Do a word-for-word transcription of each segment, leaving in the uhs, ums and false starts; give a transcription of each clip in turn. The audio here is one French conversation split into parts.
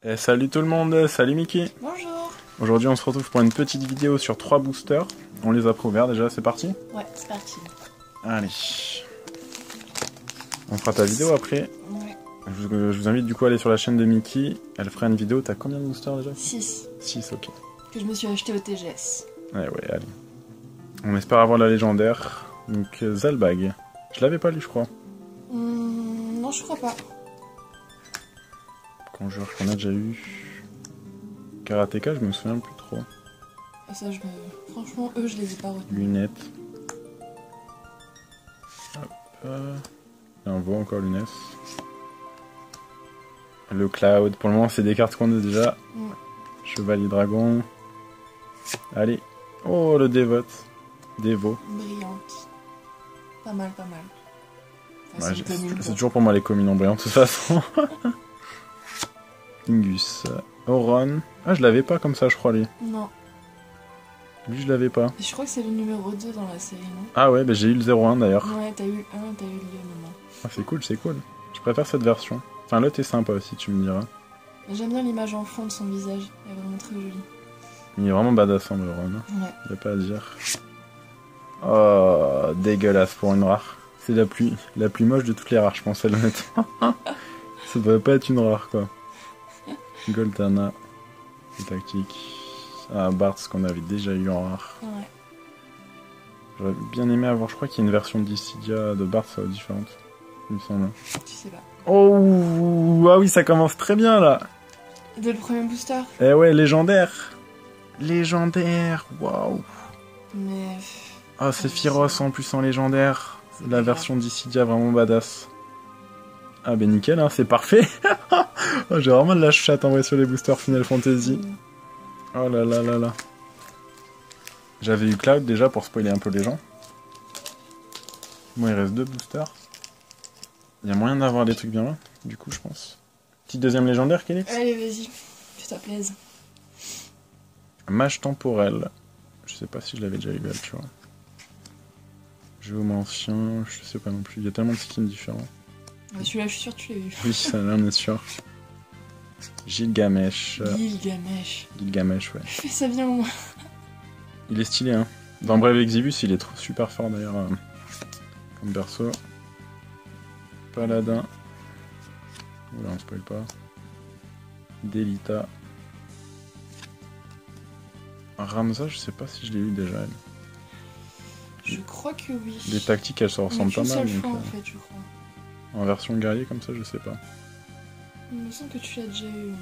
Et salut tout le monde, salut Mickey. Bonjour. Aujourd'hui on se retrouve pour une petite vidéo sur trois boosters. On les a préouverts déjà, c'est parti? Ouais, c'est parti. Allez. On fera ta vidéo après. Ouais. Je vous, je vous invite du coup à aller sur la chaîne de Mickey. Elle fera une vidéo. T'as combien de boosters déjà? six. six, ok. Que je me suis acheté au T G S. Ouais, ouais, allez. On espère avoir la légendaire. Donc Zalbag. Je l'avais pas lu, je crois. Hum, non, je crois pas. Conjure qu'on a déjà eu. Karateka, je me souviens plus trop. Ah, ça, je me... Franchement, eux, je les ai pas retenus. Lunettes. Hop. euh, Et on voit encore lunettes. Le Cloud. Pour le moment, c'est des cartes qu'on a déjà. Mm. Chevalier Dragon. Allez. Oh, le dévote. Dévo. Brillante. Pas mal, pas mal. Enfin, Ouais, c'est c'est une commune, c'est quoi. toujours pour moi les communes en brillant de toute façon. Ingus. Oron. Ah, je l'avais pas comme ça, je crois, lui. Non. Lui, je l'avais pas. Je crois que c'est le numéro deux dans la série, non? Ah ouais, bah, j'ai eu le zéro un d'ailleurs. Ouais, t'as eu le un, t'as eu le deux maintenant. Ah, c'est cool, c'est cool. Je préfère cette version. Enfin, l'autre est sympa aussi, tu me diras. J'aime bien l'image en fond de son visage. Elle est vraiment très jolie. Il est vraiment badass, hein, le Oron. Ouais. Y'a pas à dire. Oh, dégueulasse pour une rare. C'est la plus, la plus moche de toutes les rares, je pense, elle, honnêtement. Ça devrait pas être une rare, quoi. Goltana. C'est tactique. Ah, Bart, ce qu'on avait déjà eu en rare. Ouais. J'aurais bien aimé avoir, je crois qu'il y a une version de Dissidia de Bart, ça va différente. Il me semble. Tu sais pas. Oh, ah oui, ça commence très bien, là. Dès le premier booster. Eh ouais, légendaire. Légendaire, waouh. Mais... Ah, c'est Firos en plus en légendaire. La version Dissidia vraiment badass. Ah bah nickel, hein, c'est parfait. Oh, j'ai vraiment de la chatte en vrai sur les boosters Final Fantasy. Mm. Oh là là là là. J'avais eu Cloud déjà pour spoiler un peu les gens. Bon, il reste deux boosters. Il y a moyen d'avoir des trucs bien là, du coup, je pense. Petite deuxième légendaire, Kelly. Allez, vas-y. Fais-toi plaisir. Mage temporel. Je sais pas si je l'avais déjà eu elle, tu vois. Géomancien, je sais pas non plus. Il y a tellement de skins différents. Celui-là, je suis sûre que tu l'as eu. Oui, ça là, on est sûr. Gilgamesh. Gilgamesh. Gilgamesh, ouais. Fais ça bien au moins. Il est stylé, hein. Dans Brave Exvius, il est trop super fort d'ailleurs. Euh, comme perso. Paladin. Oula, on spoil pas. Delita. Ramza, je sais pas si je l'ai eu déjà, elle. Je crois que oui. Les tactiques, elles se ressemblent pas qu'une mal. seule Donc, fois, euh, en fait, je crois. en version guerrier comme ça, je sais pas. Il me semble que tu l'as déjà eu.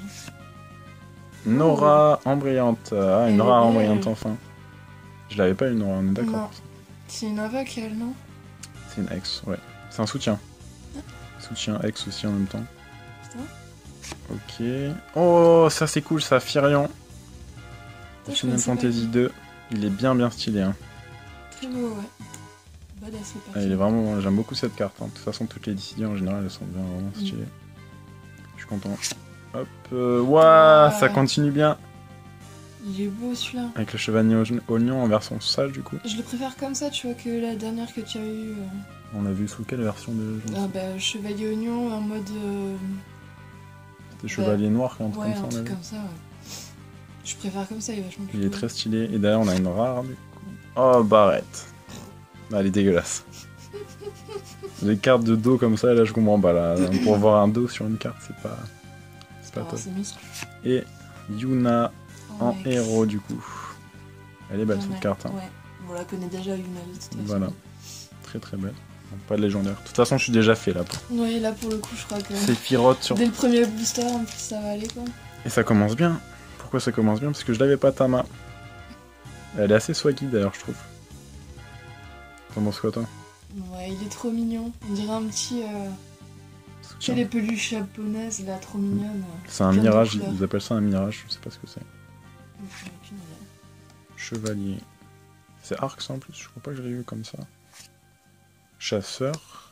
Nora embrayante. Ah, une Elle est Nora belle. embrayante enfin. Je l'avais pas eu, Nora, on est d'accord. Non. C'est une invoque, elle, non? C'est une ex, ouais. C'est un soutien. Soutien ex aussi en même temps. C'est ça? Ok. Oh, ça c'est cool, ça, Firion. Putain, je Final connaissais pas. Fantasy deux. Il est bien bien stylé. Hein. Très beau, ouais. Badass, le Ah, perso. il est vraiment. J'aime beaucoup cette carte. Hein. De toute façon, toutes les décisions en général, elles sont bien vraiment stylées. Je suis content. Hop. Euh, Waouh, Ouais. ça continue bien. Il est beau, celui-là. Avec le chevalier oignon en version sage, du coup. Je le préfère comme ça, tu vois, que la dernière que tu as eue. euh, On l'a vu sous quelle version de. je me Ah souviens. bah, Chevalier Oignon en mode... euh, C'était chevalier noir, un truc Ouais, comme ça. un on a truc vu. comme ça, ouais. Je préfère comme ça, il est vachement plus Il est beau. très stylé. Et d'ailleurs, on a une rare, du coup. Oh, Barrette. Ah, elle est dégueulasse. Les cartes de dos comme ça, là, je comprends pas. Là. Pour voir un dos sur une carte, c'est pas. C'est pas Alors, top. c'est muscle. Et Yuna en ex. héros, du coup. Elle est belle, En cette ex, carte. Hein. Ouais, on la connaît déjà, une de toute façon. Voilà. Très très belle. Pas de légendaire. De toute façon, je suis déjà fait là. Pour... Ouais, là pour le coup, je crois que C'est Firotte sur. dès le premier booster, en plus, ça va aller quoi. Et ça commence bien. Pourquoi ça commence bien? Parce que je l'avais pas Tama. Elle est assez swaggy d'ailleurs, je trouve. T'en penses quoi, toi? Ouais, il est trop mignon. On dirait un petit. Euh... Tu sais, Soutien. les peluches japonaises là, trop mignonnes. C'est un Plein de mirage, couleurs. ils appellent ça un mirage, je sais pas ce que c'est. J'ai aucune idée. Chevalier. C'est Arc ça en plus, je crois pas que je l'ai eu comme ça. Chasseur.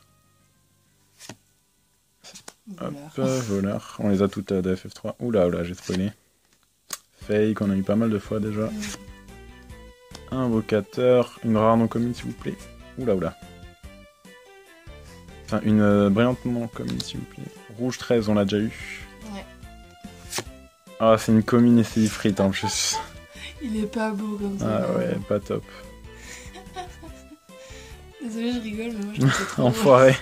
Hop, Voleur. euh, voleur. On les a toutes euh, de F F trois. Oula, oula, j'ai spoilé. Fake, on a eu pas mal de fois déjà. Invocateur. Une rare non commune s'il vous plaît. Oula, oula. Enfin, une euh, brillante non commune s'il vous plaît. Rouge treize, on l'a déjà eu. Ouais. Ah, c'est une commune et c'est Ifrit en plus. Il est pas beau comme ça. Ah ouais, pas top. Désolée, je rigole, mais moi je trouve ça trop Enfoiré.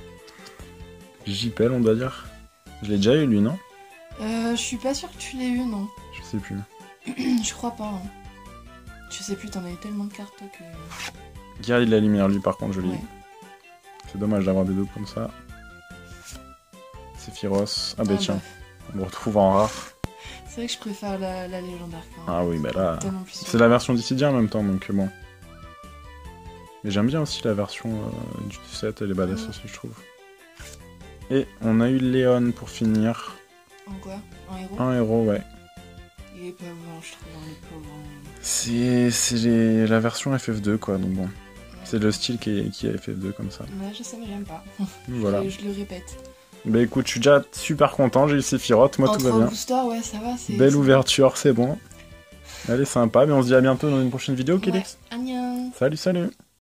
J P L, on doit dire. Je l'ai déjà eu lui, non? Euh, je suis pas sûre que tu l'aies eu, non. Je sais plus. Je crois pas. Hein. Je sais plus, t'en avais tellement de cartes que... Guerrier de la lumière, lui par contre, je l'ai Ouais. eu. C'est dommage d'avoir des deux comme ça. Sephiroth. Ah bah Ah tiens, bah, on me retrouve en rare. c'est vrai que je préfère la, la légendaire quand même. Ah oui, bah là... Tellement plus C'est la version d'Issidia en même temps, donc bon. Mais j'aime bien aussi la version euh, du set, elle est badass Mm. aussi, je trouve. Et on a eu Léon pour finir. En quoi? En héros? Un héros, ouais. Il est pas beau, je trouve, hein, il est pas beau. C'est c'est les- la version F F deux, quoi, donc bon. Ouais. C'est le style qui est, qui est F F deux comme ça. Ouais, je sais, mais j'aime pas. Voilà. Je, je le répète. Bah écoute, je suis déjà super content, j'ai eu Sephiroth, moi En tout va trois bien. boosters, ouais, ça va. c'est Belle c'est- ouverture, c'est bon. Allez, sympa, mais on se dit à bientôt dans une prochaine vidéo, Ouais. Kélix. Annyeong. Salut, salut.